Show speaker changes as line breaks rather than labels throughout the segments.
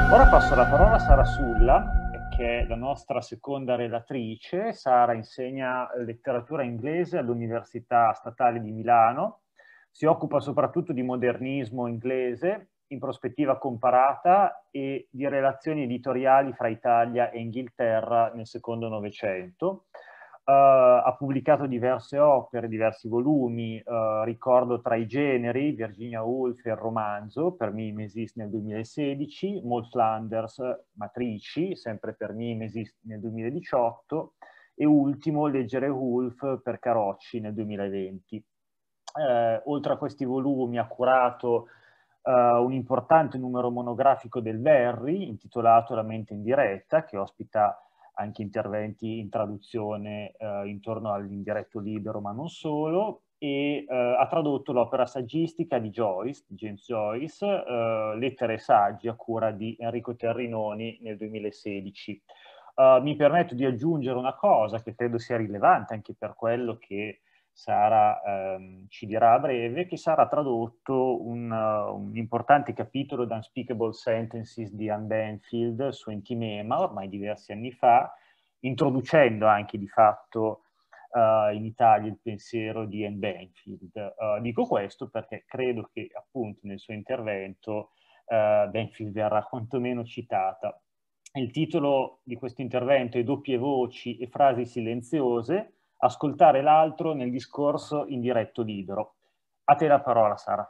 Ora passo la parola a Sara Sulla, che è la nostra seconda relatrice. Sara insegna letteratura inglese all'Università Statale di Milano, si occupa soprattutto di modernismo inglese in prospettiva comparata e di relazioni editoriali fra Italia e Inghilterra nel secondo Novecento. Ha pubblicato diverse opere, diversi volumi, ricordo tra i generi Virginia Woolf e il romanzo per Mimesis nel 2016, Maud Flanders, Matrici, sempre per Mimesis nel 2018 e ultimo Leggere Woolf per Carocci nel 2020. Oltre a questi volumi ha curato un importante numero monografico del Verri intitolato La mente in diretta, che ospita anche interventi in traduzione intorno all'indiretto libero, ma non solo, e ha tradotto l'opera saggistica di Joyce, di James Joyce, Lettere e saggi, a cura di Enrico Terrinoni nel 2016. Mi permetto di aggiungere una cosa che credo sia rilevante anche per quello che Sara ci dirà a breve, che Sara ha tradotto un importante capitolo da Unspeakable Sentences di Anne Banfield su Entimema, ormai diversi anni fa, introducendo anche di fatto in Italia il pensiero di Anne Banfield. Dico questo perché credo che appunto nel suo intervento Banfield verrà quantomeno citata. Il titolo di questo intervento è Doppie voci e frasi silenziose, ascoltare l'altro nel discorso in diretto libero. A te la parola, Sara.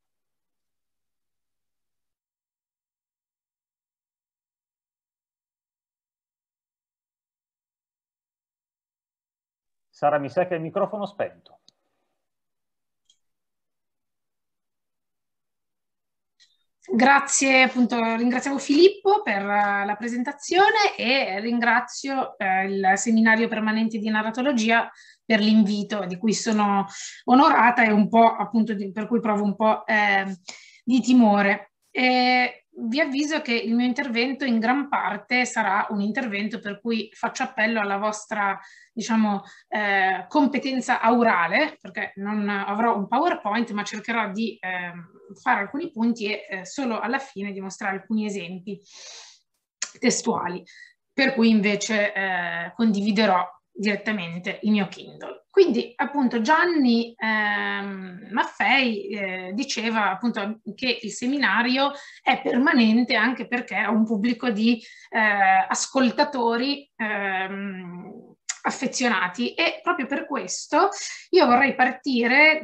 Sara, mi sa che hai il microfono spento.
Grazie, appunto, ringraziamo Filippo per la presentazione e ringrazio il seminario permanente di narratologia per l'invito di cui sono onorata e un po' appunto per cui provo un po' di timore. Vi avviso che il mio intervento in gran parte sarà un intervento per cui faccio appello alla vostra, diciamo, competenza aurale, perché non avrò un PowerPoint, ma cercherò di fare alcuni punti e solo alla fine dimostrare alcuni esempi testuali, per cui invece condividerò direttamente il mio Kindle. Quindi appunto Gianni Maffei diceva appunto che il seminario è permanente anche perché ha un pubblico di ascoltatori affezionati e proprio per questo io vorrei partire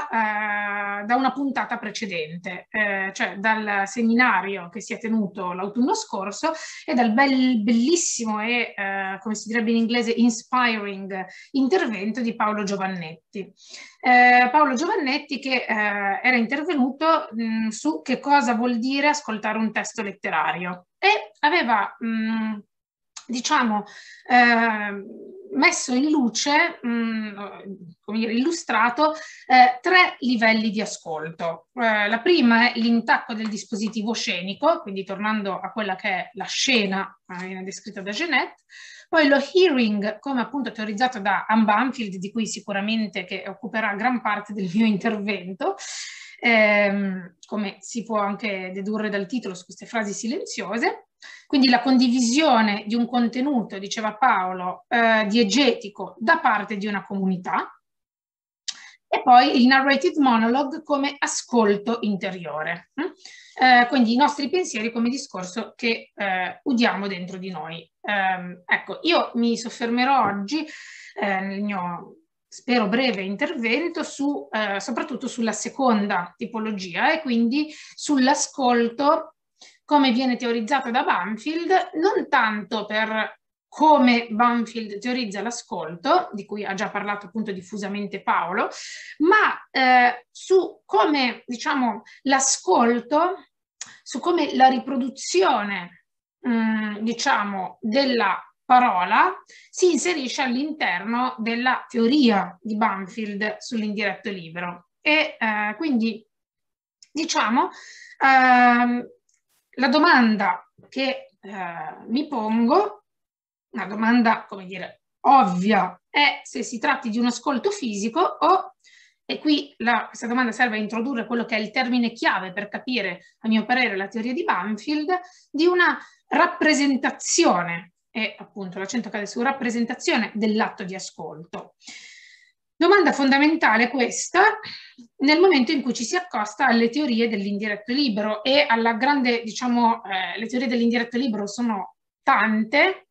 da una puntata precedente, cioè dal seminario che si è tenuto l'autunno scorso e dal bellissimo e, come si direbbe in inglese, inspiring intervento di Paolo Giovannetti. Paolo Giovannetti che era intervenuto su che cosa vuol dire ascoltare un testo letterario e aveva diciamo messo in luce, come dire, illustrato tre livelli di ascolto. La prima è l'intacco del dispositivo scenico, quindi tornando a quella che è la scena, viene descritta da Genet. Poi lo hearing, come appunto teorizzato da Anne Banfield, di cui sicuramente che occuperà gran parte del mio intervento, come si può anche dedurre dal titolo su queste frasi silenziose. Quindi la condivisione di un contenuto, diceva Paolo, diegetico da parte di una comunità, e poi il narrated monologue come ascolto interiore. Quindi i nostri pensieri come discorso che udiamo dentro di noi. Ecco, io mi soffermerò oggi nel mio, spero, breve intervento soprattutto sulla seconda tipologia e quindi sull'ascolto come viene teorizzato da Banfield, non tanto per come Banfield teorizza l'ascolto, di cui ha già parlato appunto diffusamente Paolo, ma su come, diciamo, l'ascolto, su come la riproduzione, diciamo, della parola si inserisce all'interno della teoria di Banfield sull'indiretto libero. E quindi, diciamo, la domanda che mi pongo, una domanda, come dire, ovvia, è se si tratti di un ascolto fisico o e qui questa domanda serve a introdurre quello che è il termine chiave per capire, a mio parere, la teoria di Banfield, di una rappresentazione, e appunto l'accento cade su rappresentazione dell'atto di ascolto. Domanda fondamentale questa nel momento in cui ci si accosta alle teorie dell'indiretto libero e alla grande, diciamo, le teorie dell'indiretto libero sono tante,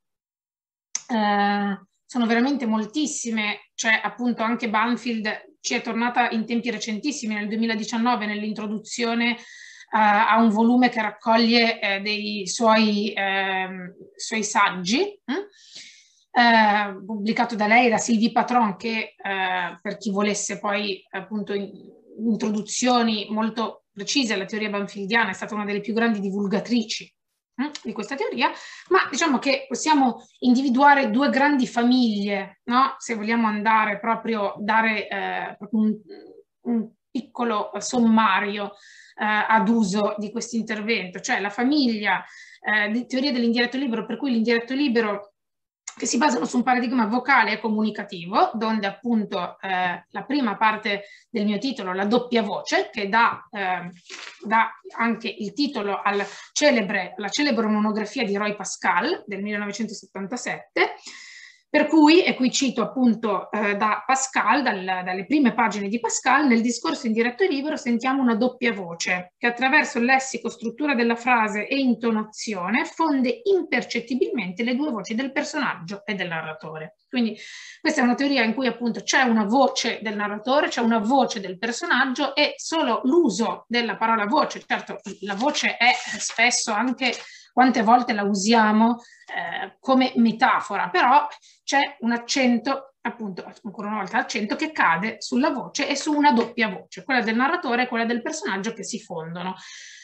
sono veramente moltissime, cioè appunto anche Banfield ci è tornata in tempi recentissimi, nel 2019, nell'introduzione a un volume che raccoglie dei suoi saggi, pubblicato da lei, da Sylvie Patron, che per chi volesse poi appunto introduzioni molto precise alla teoria banfieldiana è stata una delle più grandi divulgatrici di questa teoria, ma diciamo che possiamo individuare due grandi famiglie, no? Se vogliamo andare proprio, dare proprio un piccolo sommario ad uso di questo intervento, cioè la famiglia di teoria dell'indiretto libero, per cui l'indiretto libero che si basano su un paradigma vocale e comunicativo, donde appunto la prima parte del mio titolo, la doppia voce, che dà anche il titolo alla celebre monografia di Roy Pascal del 1977, per cui, e qui cito appunto da Pascal, dalle prime pagine di Pascal, nel discorso indiretto e libero sentiamo una doppia voce che attraverso il lessico, struttura della frase e intonazione fonde impercettibilmente le due voci del personaggio e del narratore. Quindi questa è una teoria in cui appunto c'è una voce del narratore, c'è una voce del personaggio e solo l'uso della parola voce, certo la voce è spesso anche, quante volte la usiamo come metafora, però c'è un accento, appunto, ancora una volta accento, che cade sulla voce e su una doppia voce, quella del narratore e quella del personaggio che si fondono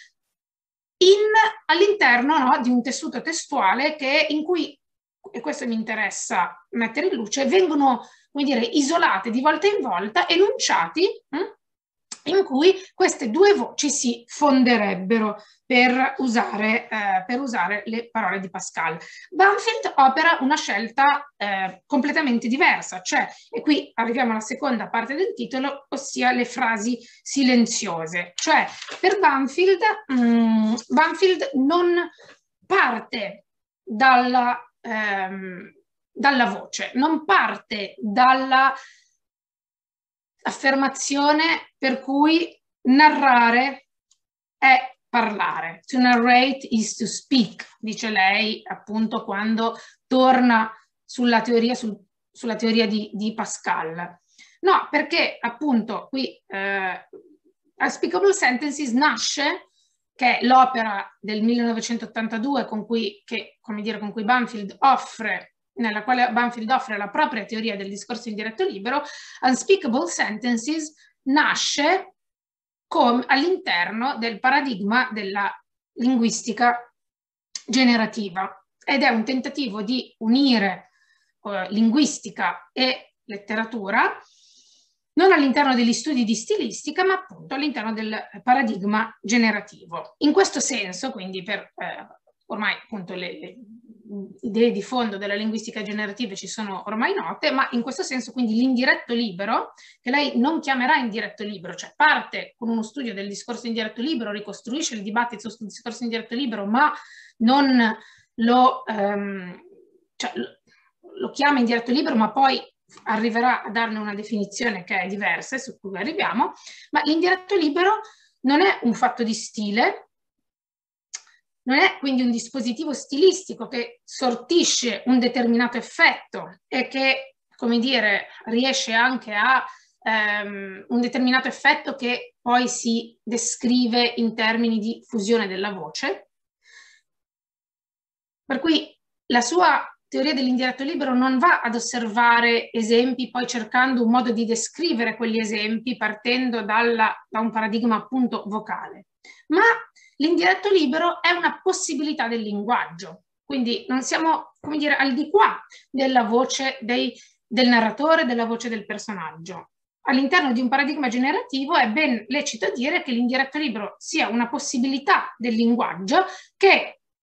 all'interno, no, di un tessuto testuale in cui, e questo mi interessa mettere in luce, vengono, come dire, isolate di volta in volta enunciati in cui queste due voci si fonderebbero per usare le parole di Pascal. Banfield opera una scelta completamente diversa, cioè, e qui arriviamo alla seconda parte del titolo, ossia le frasi silenziose. Cioè, per Banfield, Banfield non parte dalla voce, non parte dalla affermazione per cui narrare è parlare. To narrate is to speak, dice lei appunto quando torna sulla teoria di Pascal. No, perché appunto qui Unspeakable Sentences nasce, che è l'opera del 1982 con cui Banfield offre, nella quale Banfield offre la propria teoria del discorso indiretto libero. Unspeakable Sentences nasce all'interno del paradigma della linguistica generativa ed è un tentativo di unire linguistica e letteratura non all'interno degli studi di stilistica, ma appunto all'interno del paradigma generativo. In questo senso, quindi per ormai appunto le idee di fondo della linguistica generativa ci sono ormai note, ma in questo senso quindi l'indiretto libero, che lei non chiamerà indiretto libero, cioè parte con uno studio del discorso indiretto libero, ricostruisce il dibattito sul discorso indiretto libero, ma non lo chiama indiretto libero, ma poi arriverà a darne una definizione che è diversa, su cui arriviamo. Ma l'indiretto libero non è un fatto di stile, non è quindi un dispositivo stilistico che sortisce un determinato effetto e che, come dire, riesce anche a un determinato effetto che poi si descrive in termini di fusione della voce. Per cui la sua teoria dell'indiretto libero non va ad osservare esempi, poi cercando un modo di descrivere quegli esempi partendo da un paradigma appunto vocale, ma l'indiretto libero è una possibilità del linguaggio, quindi non siamo, come dire, al di qua della voce del narratore, della voce del personaggio. All'interno di un paradigma generativo è ben lecito dire che l'indiretto libero sia una possibilità del linguaggio che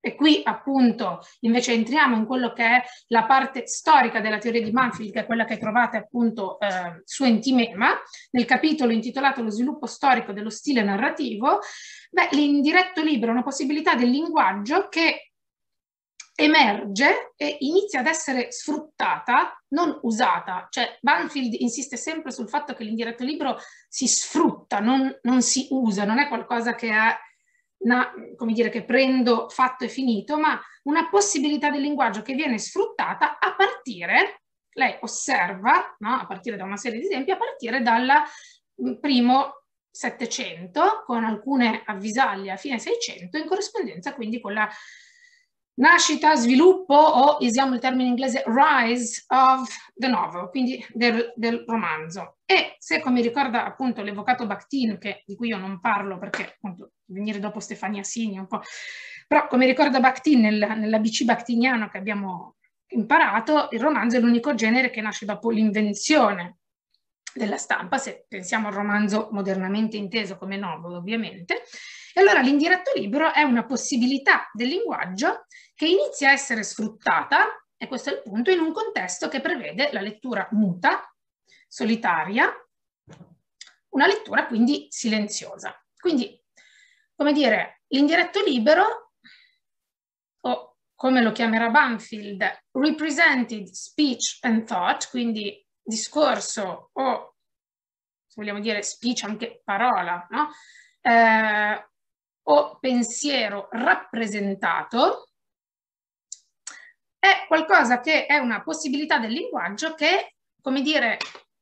E qui appunto invece entriamo in quello che è la parte storica della teoria di Banfield, che è quella che trovate appunto su Entimema, nel capitolo intitolato Lo sviluppo storico dello stile narrativo. Beh, l'indiretto libero è una possibilità del linguaggio che emerge e inizia ad essere sfruttata, non usata. Cioè Banfield insiste sempre sul fatto che l'indiretto libero si sfrutta, non si usa, non è qualcosa che è come dire, che prendo fatto e finito, ma una possibilità del linguaggio che viene sfruttata a partire, lei osserva, no? A partire da una serie di esempi, a partire dal primo 700, con alcune avvisaglie a fine 600, in corrispondenza quindi con la nascita, sviluppo o, usiamo il termine inglese, rise of the novel, quindi del romanzo. E se, come ricorda appunto l'evocato Bakhtin, di cui io non parlo perché appunto venire dopo Stefania Sini un po', però come ricorda Bakhtin nell'ABC bakhtiniano che abbiamo imparato, il romanzo è l'unico genere che nasce dopo l'invenzione della stampa, se pensiamo al romanzo modernamente inteso come novel ovviamente. E allora l'indiretto libero è una possibilità del linguaggio che inizia a essere sfruttata, e questo è il punto, in un contesto che prevede la lettura muta, solitaria, una lettura quindi silenziosa. Quindi, come dire, l'indiretto libero, o come lo chiamerà Banfield, represented speech and thought, quindi discorso o, se vogliamo dire, speech anche parola, no? O pensiero rappresentato, è qualcosa che è una possibilità del linguaggio che, come dire,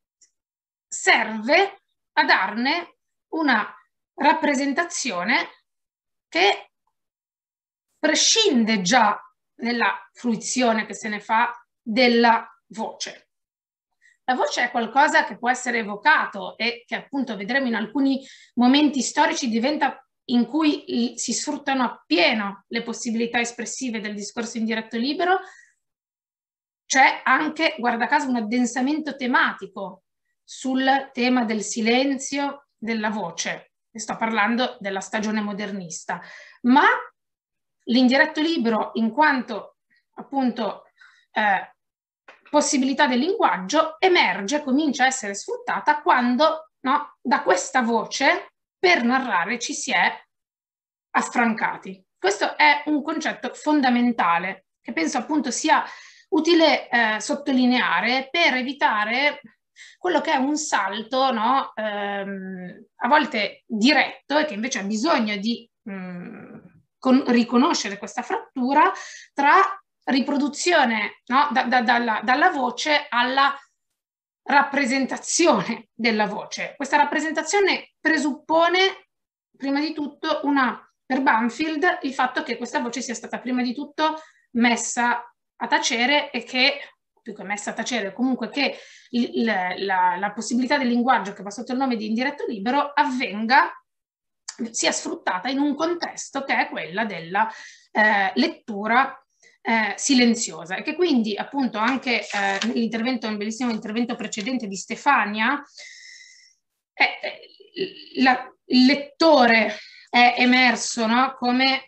serve a darne una rappresentazione che prescinde già nella fruizione che se ne fa della voce. La voce è qualcosa che può essere evocato e che appunto vedremo in alcuni momenti storici diventa in cui si sfruttano appieno le possibilità espressive del discorso indiretto libero. C'è anche, guarda caso, un addensamento tematico sul tema del silenzio, della voce. Sto parlando della stagione modernista, ma l'indiretto libero, in quanto appunto possibilità del linguaggio, emerge, comincia a essere sfruttata quando, no, da questa voce per narrare ci si è affrancati. Questo è un concetto fondamentale che penso appunto sia utile sottolineare per evitare quello che è un salto, no, a volte diretto, e che invece ha bisogno di riconoscere questa frattura tra riproduzione, no, dalla voce alla rappresentazione della voce. Questa rappresentazione presuppone prima di tutto per Banfield il fatto che questa voce sia stata prima di tutto messa a tacere, e che, più che messa a tacere, comunque che la possibilità del linguaggio che va sotto il nome di indiretto libero sia sfruttata in un contesto che è quella della lettura silenziosa, e che quindi appunto anche nell'intervento, un bellissimo intervento precedente di Stefania, il lettore è emerso, no, come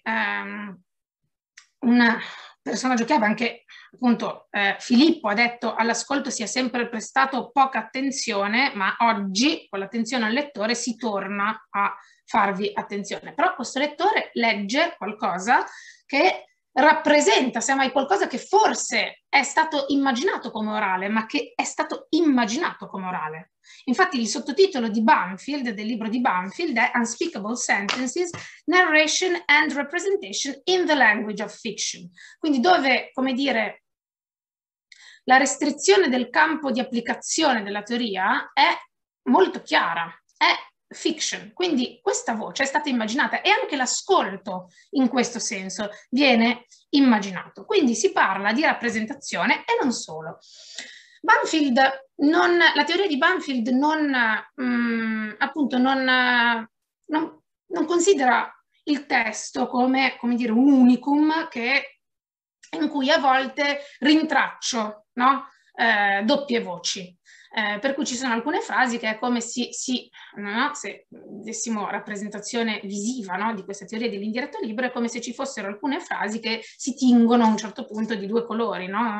un personaggio chiave. Anche appunto Filippo ha detto all'ascolto sia sempre prestato poca attenzione, ma oggi con l'attenzione al lettore si torna a farvi attenzione. Però questo lettore legge qualcosa che rappresenta semmai qualcosa che forse è stato immaginato come orale, ma che è stato immaginato come orale. Infatti il sottotitolo di Banfield, del libro di Banfield, è Unspeakable Sentences, Narration and Representation in the Language of Fiction. Quindi dove, come dire, la restrizione del campo di applicazione della teoria è molto chiara, è fiction. Quindi questa voce è stata immaginata, e anche l'ascolto in questo senso viene immaginato. Quindi si parla di rappresentazione e non solo. Banfield la teoria di Banfield appunto non considera il testo come dire, un unicum in cui a volte rintraccio, no? Doppie voci. per cui ci sono alcune frasi che è come se dessimo rappresentazione visiva, no, di questa teoria dell'indiretto libero, è come se ci fossero alcune frasi che si tingono a un certo punto di due colori, no?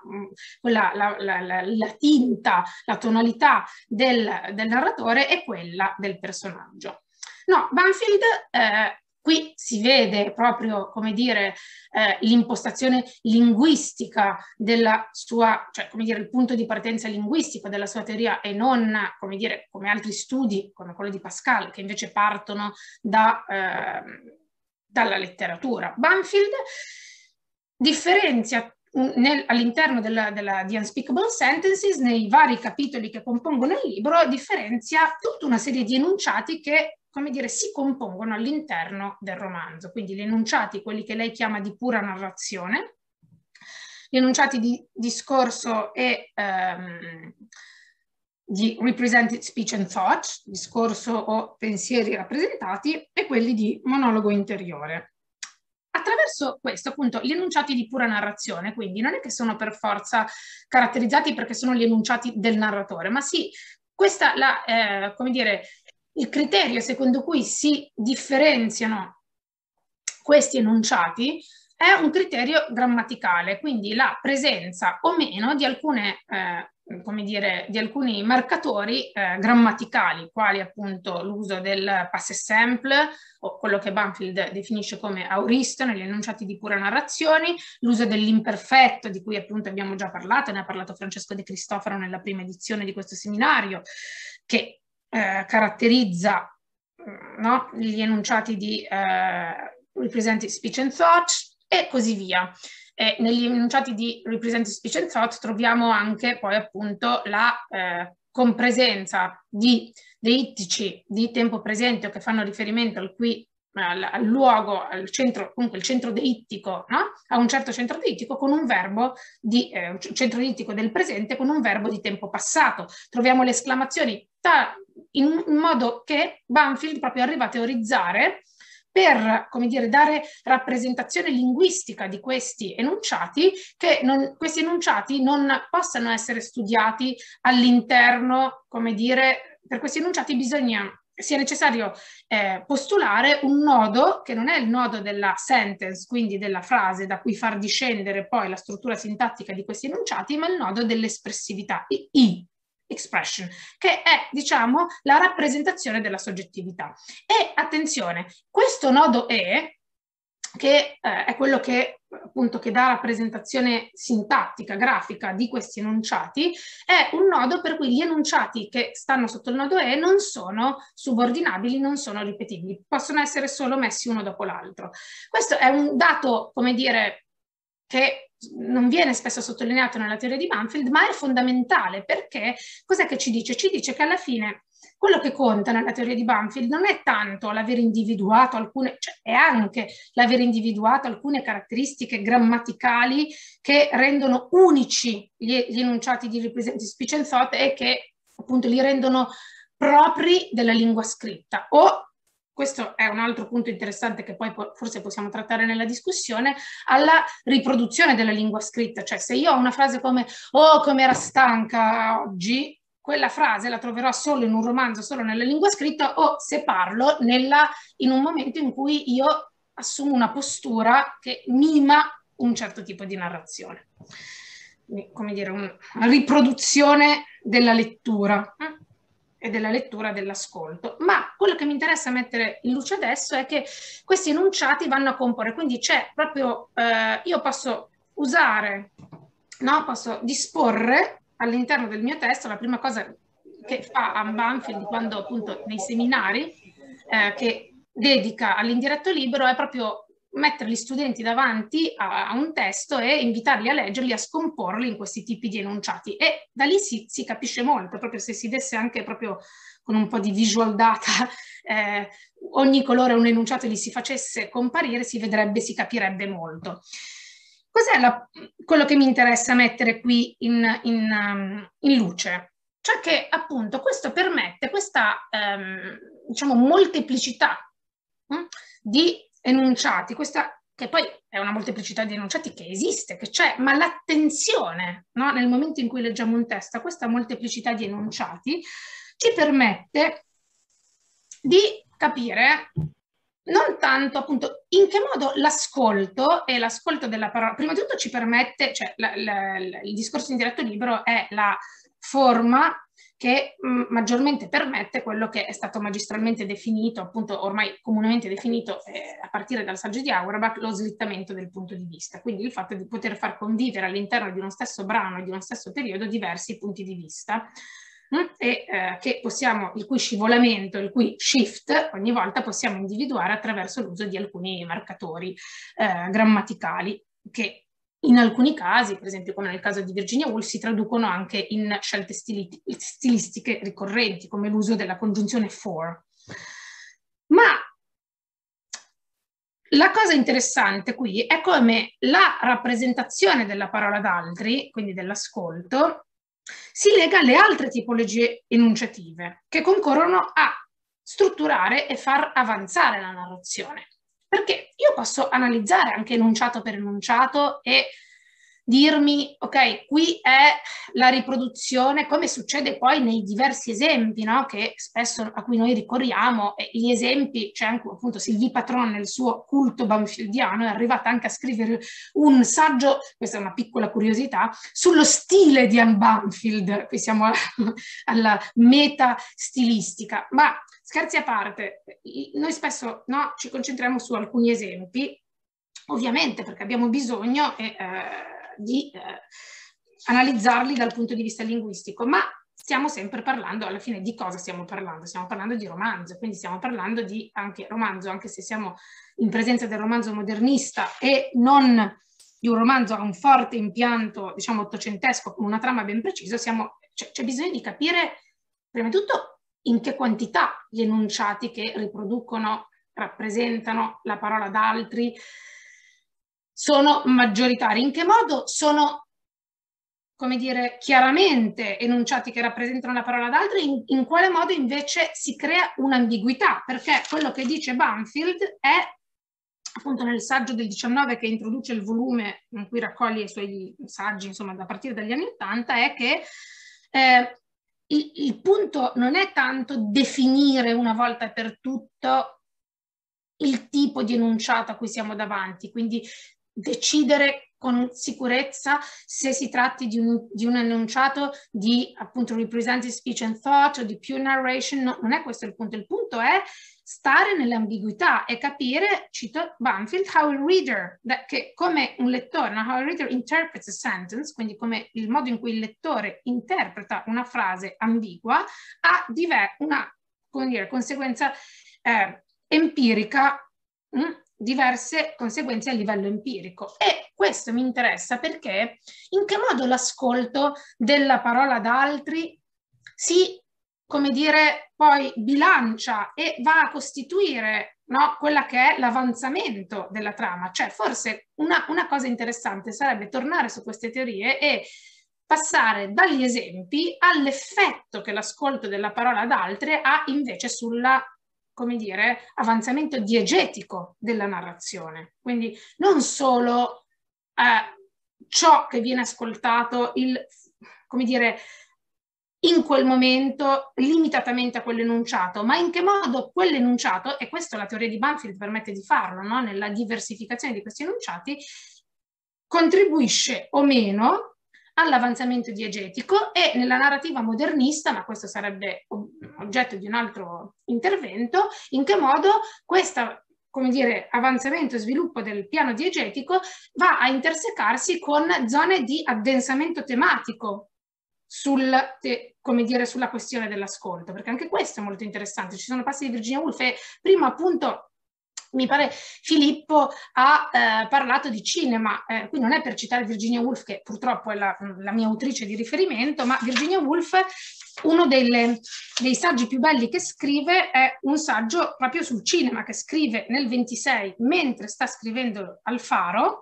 La tinta, la tonalità del narratore è quella del personaggio. No, Banfield qui si vede proprio, come dire, l'impostazione linguistica della sua, cioè, come dire, il punto di partenza linguistico della sua teoria, e non, come dire, come altri studi, come quello di Pascal, che invece partono dalla letteratura. Banfield differenzia all'interno di Unspeakable Sentences, nei vari capitoli che compongono il libro, differenzia tutta una serie di enunciati che, come dire, si compongono all'interno del romanzo. Quindi gli enunciati, quelli che lei chiama di pura narrazione, gli enunciati di discorso e di represented speech and thought, discorso o pensieri rappresentati, e quelli di monologo interiore. Attraverso questo, appunto, gli enunciati di pura narrazione, quindi non è che sono per forza caratterizzati perché sono gli enunciati del narratore, ma sì, questa come dire, il criterio secondo cui si differenziano questi enunciati è un criterio grammaticale, quindi la presenza o meno di alcune come dire, di alcuni marcatori grammaticali, quali appunto l'uso del passé simple, o quello che Banfield definisce come auristo negli enunciati di pura narrazione, l'uso dell'imperfetto, di cui appunto abbiamo già parlato, ne ha parlato Francesco De Cristofaro nella prima edizione di questo seminario, che caratterizza no, gli enunciati di represented speech and thought, e così via. Negli enunciati di represented speech and thought troviamo anche poi appunto la compresenza di deittici di tempo presente, o che fanno riferimento al luogo, al centro, comunque il centro deittico, no? A un certo centro deittico con un verbo di centro deittico del presente con un verbo di tempo passato. Troviamo le esclamazioni in modo che Banfield proprio arriva a teorizzare per, come dire, dare rappresentazione linguistica di questi enunciati, che questi enunciati non possano essere studiati all'interno, come dire, per questi enunciati sia necessario postulare un nodo che non è il nodo della sentence, quindi della frase da cui far discendere poi la struttura sintattica di questi enunciati, ma il nodo dell'espressività, expression, che è, diciamo, la rappresentazione della soggettività. E attenzione, questo nodo che è quello che appunto che dà rappresentazione sintattica, grafica di questi enunciati, è un nodo per cui gli enunciati che stanno sotto il nodo non sono subordinabili, non sono ripetibili, possono essere solo messi uno dopo l'altro. Questo è un dato, come dire, che non viene spesso sottolineato nella teoria di Banfield, ma è fondamentale, perché cos'è che ci dice? Ci dice che alla fine quello che conta nella teoria di Banfield non è tanto l'aver individuato alcune, cioè è anche l'aver individuato alcune caratteristiche grammaticali che rendono unici gli enunciati di represented speech and thought e che appunto li rendono propri della lingua scritta. O questo è un altro punto interessante che poi forse possiamo trattare nella discussione, alla riproduzione della lingua scritta. Cioè, se io ho una frase come «Oh, come era stanca oggi», quella frase la troverò solo in un romanzo, solo nella lingua scritta, o se parlo in un momento in cui io assumo una postura che mima un certo tipo di narrazione. Quindi, come dire, una riproduzione della lettura e della lettura dell'ascolto. Ma quello che mi interessa mettere in luce adesso è che questi enunciati vanno a comporre, quindi c'è proprio, io posso usare, no? Posso disporre all'interno del mio testo, la prima cosa che fa Anne Banfield quando appunto nei seminari che dedica all'indiretto libero è proprio mettere gli studenti davanti a un testo e invitarli a leggerli, a scomporli in questi tipi di enunciati, e da lì si capisce molto, proprio se si desse anche proprio con un po' di visual data ogni colore un enunciato e li si facesse comparire, si vedrebbe, si capirebbe molto. Cos'è quello che mi interessa mettere qui in luce? Cioè che appunto questo permette questa diciamo molteplicità di enunciati, questa che poi è una molteplicità di enunciati che esiste, che c'è, ma l'attenzione, no? Nel momento in cui leggiamo un testo a questa molteplicità di enunciati ci permette di capire non tanto appunto in che modo l'ascolto e l'ascolto della parola, prima di tutto ci permette, cioè il discorso in dialetto libero è la forma che maggiormente permette quello che è stato magistralmente definito, appunto ormai comunemente definito a partire dal saggio di Auerbach, lo slittamento del punto di vista, quindi il fatto di poter far convivere all'interno di uno stesso brano e di uno stesso periodo diversi punti di vista, e che possiamo, il cui scivolamento, il cui shift ogni volta possiamo individuare attraverso l'uso di alcuni marcatori grammaticali che in alcuni casi, per esempio come nel caso di Virginia Woolf, si traducono anche in scelte stilistiche ricorrenti, come l'uso della congiunzione for. Ma la cosa interessante qui è come la rappresentazione della parola d'altri, quindi dell'ascolto, si lega alle altre tipologie enunciative che concorrono a strutturare e far avanzare la narrazione. Perché io posso analizzare anche enunciato per enunciato e dirmi, ok, qui è la riproduzione, come succede poi nei diversi esempi, no? Che spesso a cui noi ricorriamo, e gli esempi, c'è anche appunto Sylvie Patron nel suo culto banfieldiano, è arrivata anche a scrivere un saggio, questa è una piccola curiosità, sullo stile di Anne Banfield, qui siamo alla meta stilistica, ma scherzi a parte, noi spesso no, ci concentriamo su alcuni esempi, ovviamente perché abbiamo bisogno di analizzarli dal punto di vista linguistico, ma stiamo sempre parlando, alla fine di cosa stiamo parlando? Stiamo parlando di romanzo, quindi stiamo parlando di anche romanzo, anche se siamo in presenza del romanzo modernista e non di un romanzo a un forte impianto, diciamo, ottocentesco, con una trama ben precisa, c'è bisogno di capire, prima di tutto, in che quantità gli enunciati che riproducono, rappresentano la parola d'altri sono maggioritari, in che modo sono, come dire, chiaramente enunciati che rappresentano la parola d'altri, in quale modo invece si crea un'ambiguità, perché quello che dice Banfield è, appunto nel saggio del 19 che introduce il volume in cui raccoglie i suoi saggi, insomma, da partire dagli anni 80, è che il punto non è tanto definire una volta per tutto il tipo di enunciato a cui siamo davanti, quindi decidere con sicurezza se si tratti di un enunciato di appunto represented speech and thought o di pure narration, no, non è questo il punto è stare nell'ambiguità e capire, cito Banfield, how a reader, che come un lettore, no? How a reader interprets a sentence, quindi come il modo in cui il lettore interpreta una frase ambigua, ha una, come dire, conseguenza empirica, diverse conseguenze a livello empirico. E questo mi interessa perché in che modo l'ascolto della parola d'altri si, come dire, poi bilancia e va a costituire, no, quella che è l'avanzamento della trama. Cioè forse una cosa interessante sarebbe tornare su queste teorie e passare dagli esempi all'effetto che l'ascolto della parola d'altri ha invece sulla, come dire, avanzamento diegetico della narrazione. Quindi non solo ciò che viene ascoltato, come dire, in quel momento limitatamente a quell'enunciato, ma in che modo quell'enunciato, e questo la teoria di Banfield permette di farlo, no? Nella diversificazione di questi enunciati, contribuisce o meno all'avanzamento diegetico e nella narrativa modernista, ma questo sarebbe oggetto di un altro intervento, in che modo questo, come dire, avanzamento e sviluppo del piano diegetico va a intersecarsi con zone di addensamento tematico come dire, sulla questione dell'ascolto, perché anche questo è molto interessante. Ci sono passi di Virginia Woolf e prima appunto mi pare Filippo ha parlato di cinema, qui non è per citare Virginia Woolf, che purtroppo è la mia autrice di riferimento, ma Virginia Woolf, uno dei saggi più belli che scrive è un saggio proprio sul cinema, che scrive nel 26 mentre sta scrivendo al Faro,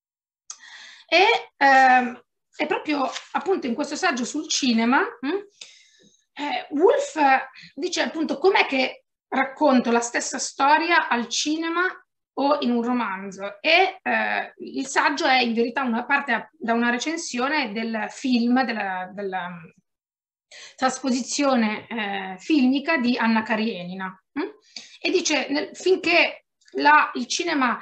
e proprio appunto in questo saggio sul cinema Woolf dice appunto com'è che racconto la stessa storia al cinema o in un romanzo. E il saggio è in verità una parte da una recensione del film, della trasposizione filmica di Anna Karenina. E dice, finché il cinema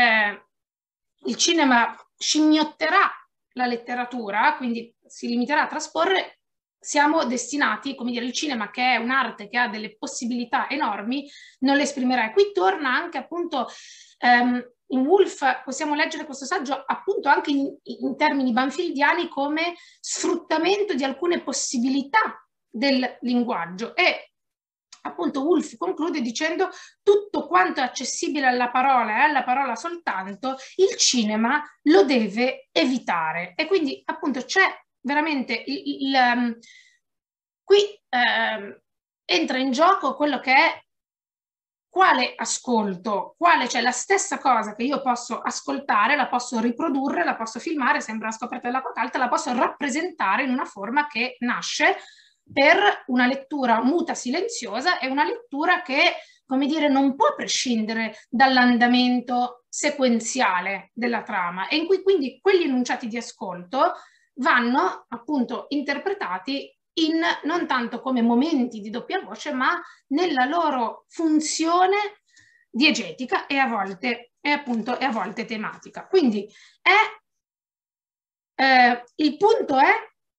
scimmiotterà la letteratura, quindi si limiterà a trasporre, siamo destinati, come dire, il cinema, che è un'arte che ha delle possibilità enormi, non le esprimerà. E qui torna anche appunto in Woolf, possiamo leggere questo saggio appunto anche in termini banfieldiani come sfruttamento di alcune possibilità del linguaggio. E appunto Woolf conclude dicendo: tutto quanto è accessibile alla parola e alla parola soltanto, il cinema lo deve evitare. E quindi appunto c'è veramente qui entra in gioco quello che è quale ascolto, cioè la stessa cosa che io posso ascoltare, la posso riprodurre, la posso filmare, sembra la scoperta dell'acqua calda, la posso rappresentare in una forma che nasce per una lettura muta silenziosa e una lettura che, come dire, non può prescindere dall'andamento sequenziale della trama, e in cui quindi quegli enunciati di ascolto vanno appunto interpretati non tanto come momenti di doppia voce, ma nella loro funzione diegetica e a volte tematica. Quindi il punto è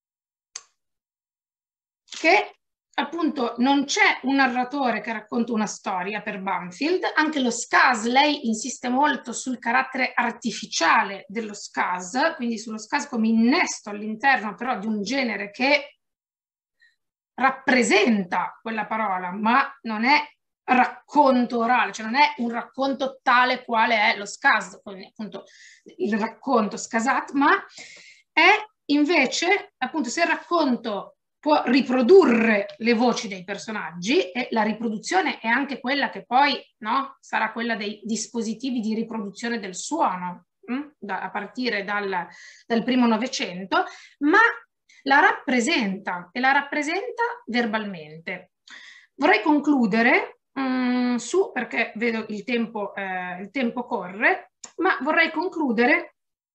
che appunto non c'è un narratore che racconta una storia per Banfield. Anche lo scas, lei insiste molto sul carattere artificiale dello scas, quindi sullo scas come innesto all'interno però di un genere che rappresenta quella parola, ma non è racconto orale, cioè non è un racconto tale quale è lo scas, appunto il racconto scasat, ma è invece, appunto, se il racconto può riprodurre le voci dei personaggi, e la riproduzione è anche quella che poi, no, sarà quella dei dispositivi di riproduzione del suono, a partire dal primo Novecento, ma la rappresenta, e la rappresenta verbalmente. Vorrei concludere perché vedo il tempo corre, ma vorrei concludere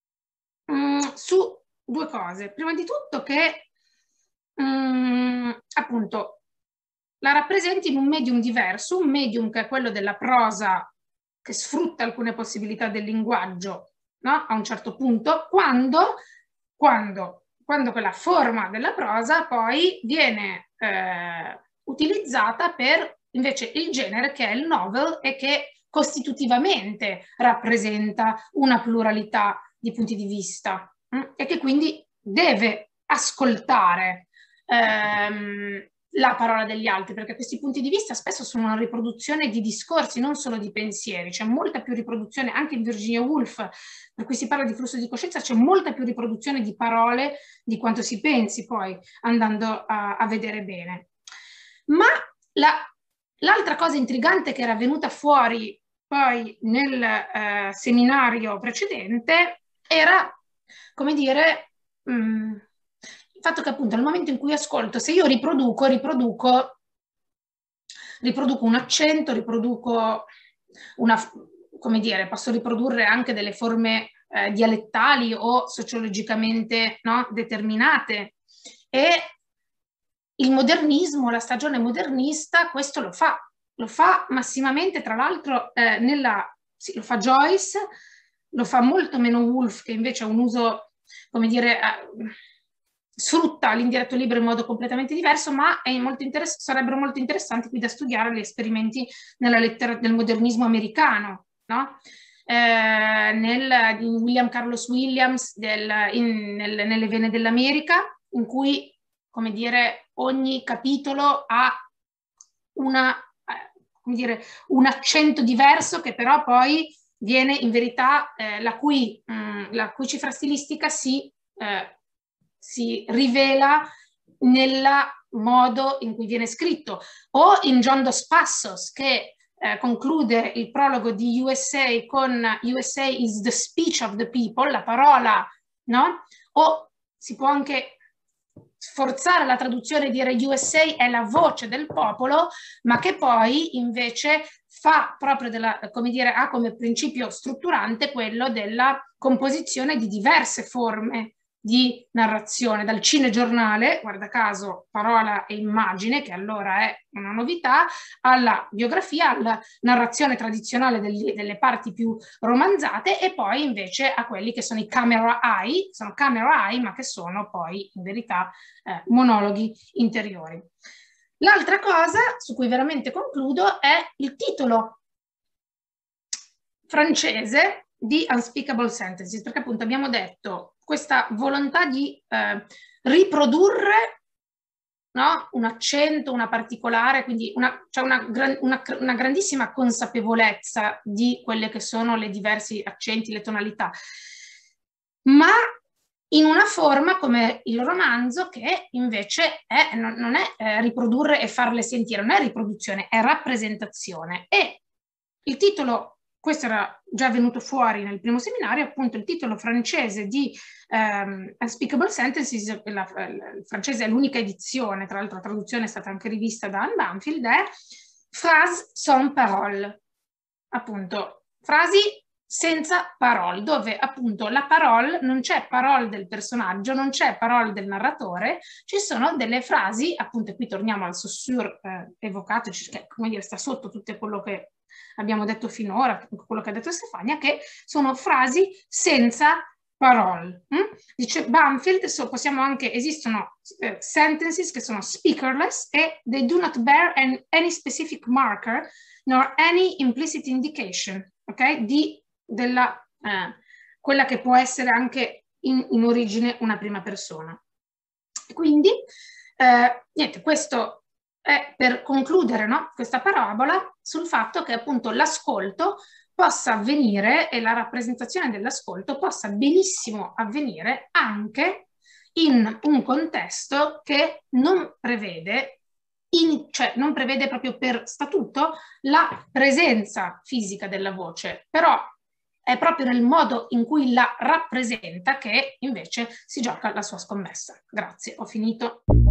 su due cose. Prima di tutto che appunto la rappresenti in un medium diverso, un medium che è quello della prosa, che sfrutta alcune possibilità del linguaggio, no? A un certo punto, quando quella forma della prosa poi viene utilizzata per invece il genere che è il novel, e che costitutivamente rappresenta una pluralità di punti di vista, e che quindi deve ascoltare la parola degli altri, perché questi punti di vista spesso sono una riproduzione di discorsi, non solo di pensieri. C'è molta più riproduzione, anche in Virginia Woolf, per cui si parla di flusso di coscienza, c'è molta più riproduzione di parole di quanto si pensi poi andando a vedere bene. Ma l'altra cosa intrigante che era venuta fuori poi nel seminario precedente era, come dire, il fatto che appunto nel momento in cui ascolto, se io riproduco un accento, riproduco come dire, posso riprodurre anche delle forme dialettali o sociologicamente, no, determinate, e il modernismo, la stagione modernista questo lo fa massimamente. Tra l'altro lo fa Joyce, lo fa molto meno Woolf, che invece ha un uso, come dire, sfrutta l'indiretto libero in modo completamente diverso, ma sarebbero molto interessanti qui da studiare gli esperimenti nella lettera del modernismo americano, no? Di William Carlos Williams, nelle vene dell'America, in cui, come dire, ogni capitolo ha un accento diverso, che però poi viene in verità la cui cifra stilistica si rivela nel modo in cui viene scritto, o in John Dos Passos, che conclude il prologo di USA con USA is the speech of the people, la parola, no? O si può anche sforzare la traduzione e dire USA è la voce del popolo, ma che poi invece fa proprio come dire, ha come principio strutturante quello della composizione di diverse forme di narrazione, dal cinegiornale, guarda caso, parola e immagine, che allora è una novità, alla biografia, alla narrazione tradizionale delle parti più romanzate, e poi invece a quelli che sono i camera eye, sono camera eye, ma che sono poi in verità monologhi interiori. L'altra cosa su cui veramente concludo è il titolo francese di Unspeakable Sentences, perché appunto abbiamo detto questa volontà di riprodurre, no? Un accento, una particolare, quindi c'è una grandissima consapevolezza di quelle che sono le diversi accenti, le tonalità, ma in una forma come il romanzo, che invece non è riprodurre e farle sentire, non è riproduzione, è rappresentazione. E il titolo, questo era già venuto fuori nel primo seminario, appunto il titolo francese di Unspeakable Sentences, il francese è l'unica edizione, tra l'altro la traduzione è stata anche rivista da Anne Banfield, è Phrase sans parole, appunto frasi senza parole, dove appunto la parole, non c'è parole del personaggio, non c'è parole del narratore, ci sono delle frasi, appunto, e qui torniamo al Saussure evocato, che come dire sta sotto tutto quello che abbiamo detto finora, quello che ha detto Stefania, che sono frasi senza parole. Dice Banfield, possiamo anche, esistono sentences che sono speakerless e they do not bear any specific marker nor any implicit indication, ok? Quella che può essere anche in origine una prima persona. Quindi, niente, questo è per concludere, no? Questa parabola sul fatto che appunto l'ascolto possa avvenire e la rappresentazione dell'ascolto possa benissimo avvenire anche in un contesto che non prevede, cioè non prevede proprio per statuto la presenza fisica della voce, però è proprio nel modo in cui la rappresenta che invece si gioca la sua scommessa. Grazie, ho finito.